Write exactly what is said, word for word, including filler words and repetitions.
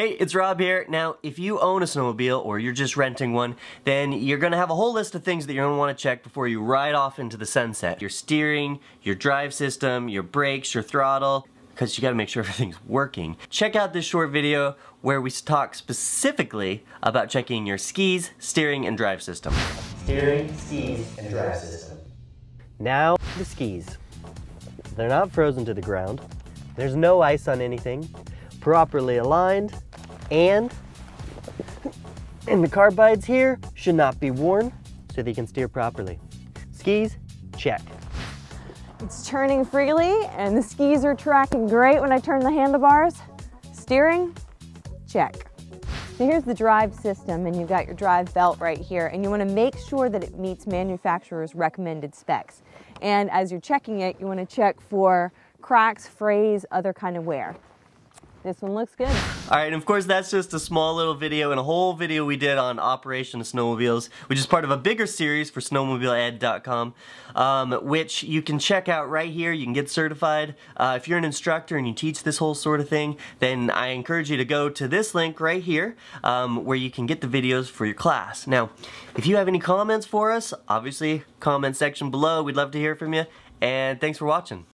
Hey, it's Rob here. Now, if you own a snowmobile or you're just renting one, then you're gonna have a whole list of things that you're gonna wanna check before you ride off into the sunset. Your steering, your drive system, your brakes, your throttle, because you gotta make sure everything's working. Check out this short video where we talk specifically about checking your skis, steering, and drive system. Steering, skis, and drive system. Now, the skis. They're not frozen to the ground. There's no ice on anything. Properly aligned, and and the carbides here should not be worn so they can steer properly. Skis, check. It's turning freely and the skis are tracking great when I turn the handlebars. Steering, check. So here's the drive system, and you've got your drive belt right here, and you want to make sure that it meets manufacturer's recommended specs. And as you're checking it, you want to check for cracks, frays, other kind of wear. This one looks good. Alright, and of course that's just a small little video and a whole video we did on Operation Snowmobiles, which is part of a bigger series for snowmobile ed dot com, um, which you can check out right here. You can get certified. Uh, if you're an instructor and you teach this whole sort of thing, then I encourage you to go to this link right here, um, where you can get the videos for your class. Now, if you have any comments for us, obviously comment section below. We'd love to hear from you, and thanks for watching.